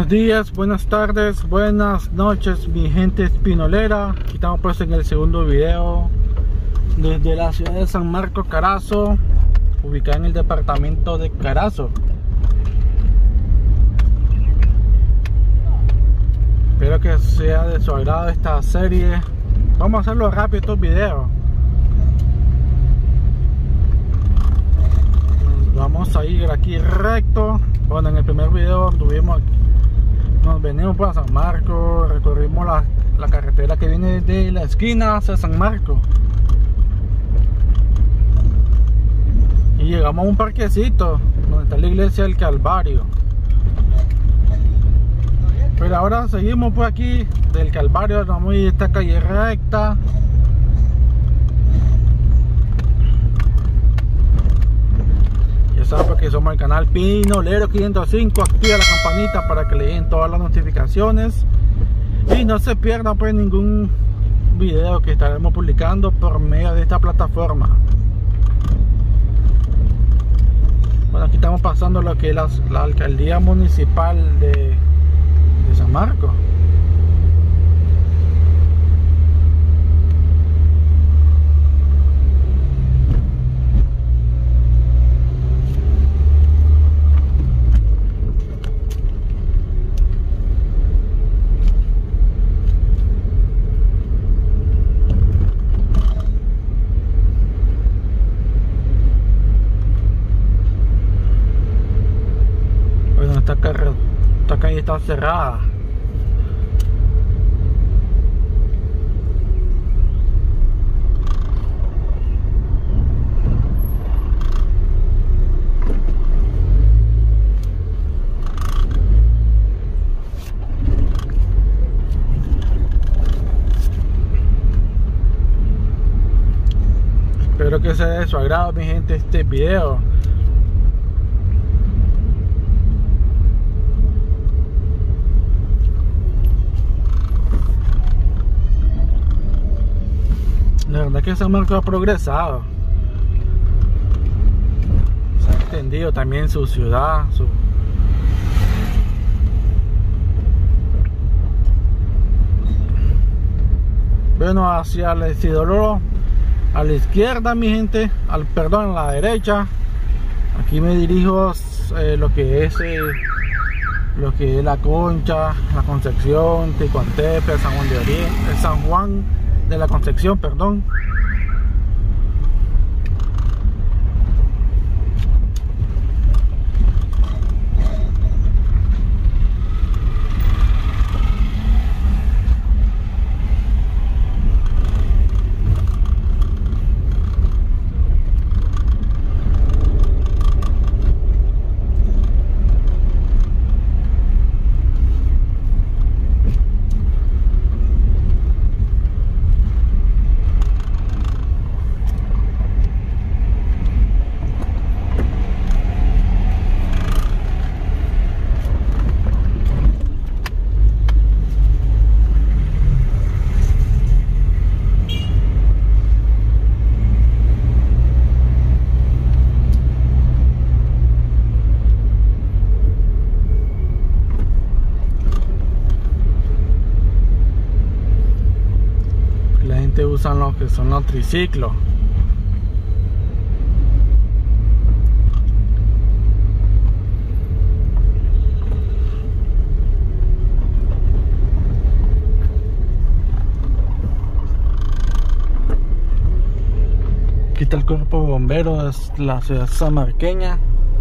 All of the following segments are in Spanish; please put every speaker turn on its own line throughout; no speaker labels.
días, buenas tardes, buenas noches, mi gente espinolera. Aquí estamos pues en el segundo video desde la ciudad de San Marcos, Carazo, ubicada en el departamento de Carazo. Espero que sea de su agrado esta serie. Vamos a hacerlo rápido estos videos. Vamos a ir aquí recto. Bueno, en el primer video nos venimos para San Marcos, recorrimos la carretera que viene de la esquina hacia San Marcos y llegamos a un parquecito donde está la iglesia del Calvario. Pero ahora seguimos por aquí del Calvario, vamos a ir a esta calle recta. Ya saben, porque somos el canal Pinolero 505. Activa la campanita para que le lleguen todas las notificaciones y no se pierdan pues ningún video que estaremos publicando por medio de esta plataforma. Bueno, aquí estamos pasando lo que es la alcaldía municipal de San Marcos. Esta calle está cerrada. Espero que sea de su agrado, mi gente, este video. La verdad que San Marcos ha progresado, se ha extendido también su ciudad, Bueno, hacia el Isidoro, a la izquierda, mi gente, perdón, a la derecha. Aquí me dirijo lo que es La Concha, La Concepción, Ticuantepe, San Juan de Oriente, San Juan de la Concepción, perdón. Usan los que son los triciclos. Aquí está el cuerpo de bomberos de la ciudad sanmarqueña.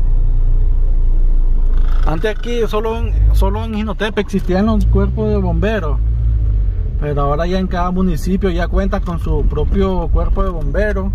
Antes aquí solo en Jinotepe existían los cuerpos de bomberos, pero ahora ya en cada municipio ya cuenta con su propio cuerpo de bomberos.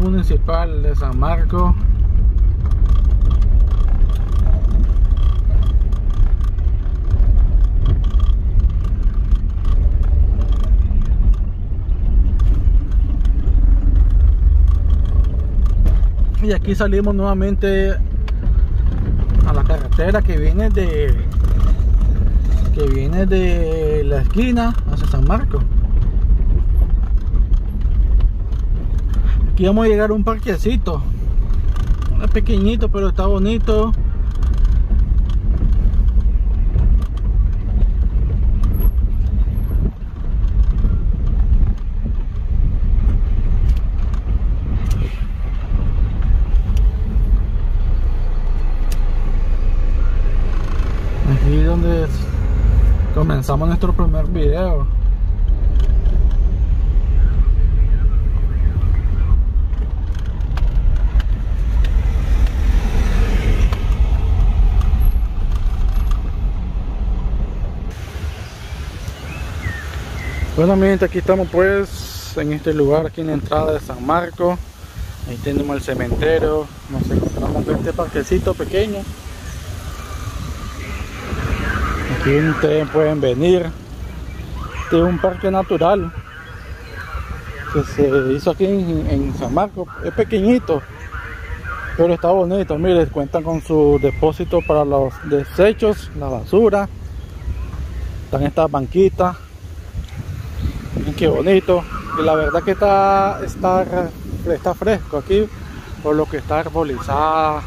municipal de San Marcos. Y aquí salimos nuevamente a la carretera que viene de la esquina hacia San Marcos. Aquí vamos a llegar a un parquecito, es pequeñito pero está bonito. Aquí es donde comenzamos nuestro primer video. Bueno, mi gente, aquí estamos pues en este lugar, aquí en la entrada de San Marcos. Ahí tenemos el cementerio, nos encontramos en este parquecito pequeño. Aquí ustedes pueden venir. Este es un parque natural que se hizo aquí en San Marcos. Es pequeñito, pero está bonito. Miren, cuentan con su depósito para los desechos, la basura. Están estas banquitas. Miren qué bonito. Y la verdad que está fresco aquí, por lo que está arbolizada.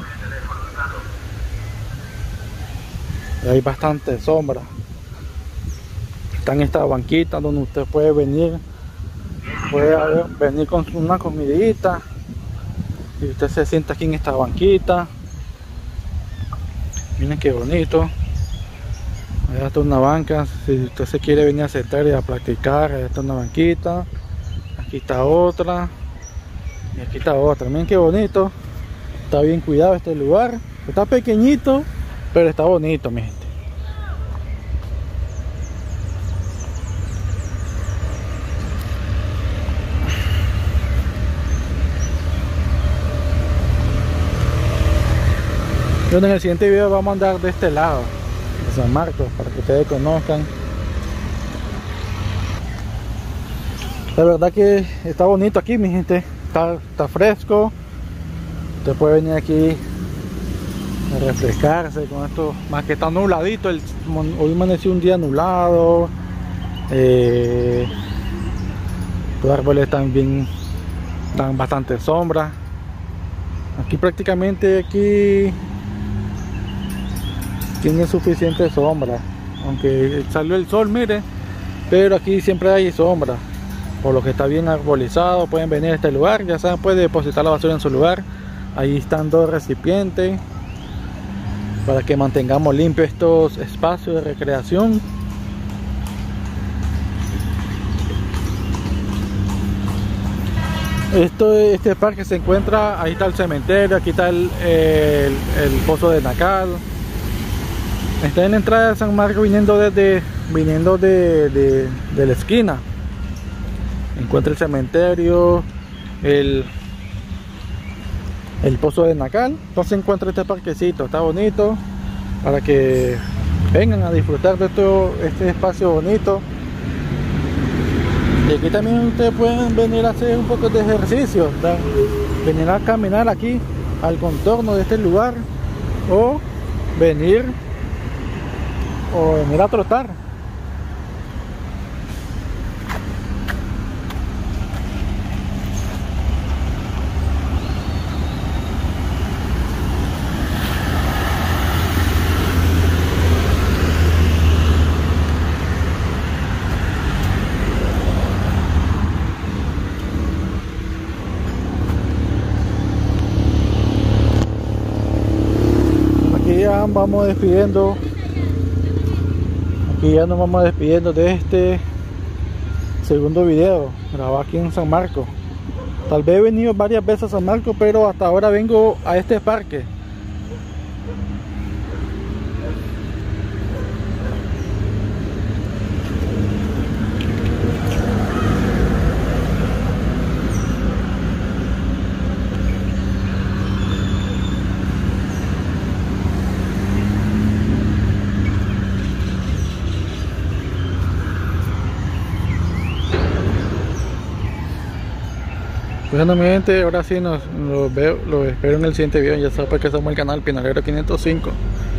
Y hay bastante sombra. Están estas banquitas donde usted puede venir con una comidita y usted se sienta aquí en esta banquita. Miren qué bonito. Allá está una banca, si usted se quiere venir a sentar y a practicar. Allá está una banquita, aquí está otra y aquí está otra. Miren qué bonito, está bien cuidado este lugar. Está pequeñito pero está bonito, mi gente. Bueno, en el siguiente video vamos a andar de este lado de San Marcos para que ustedes conozcan. La verdad que está bonito aquí, mi gente. Está fresco. Usted puede venir aquí a refrescarse con esto, más que está nubladito. Hoy amaneció un día nublado. Los árboles también dan bastante sombra. Aquí prácticamente tiene suficiente sombra, aunque salió el sol, mire, pero aquí siempre hay sombra, por lo que está bien arbolizado. Pueden venir a este lugar, ya saben, puede depositar la basura en su lugar. Ahí están dos recipientes para que mantengamos limpios estos espacios de recreación. Este parque se encuentra, ahí está el cementerio, aquí está el pozo de Nacal. Está en la entrada de San Marcos viniendo de la esquina. Encuentra el cementerio, el pozo de Nacal. Entonces encuentra este parquecito, está bonito, para que vengan a disfrutar de todo este espacio bonito. Y aquí también ustedes pueden venir a hacer un poco de ejercicio, venir a caminar aquí al contorno de este lugar, o venir a trotar. Aquí ya vamos despidiendo. Y ya nos vamos despidiendo de este segundo video grabado aquí en San Marcos. Tal vez he venido varias veces a San Marcos, pero hasta ahora vengo a este parque. Bueno, mi gente, ahora sí los espero en el siguiente video. Ya saben que somos el canal Pinolero 505.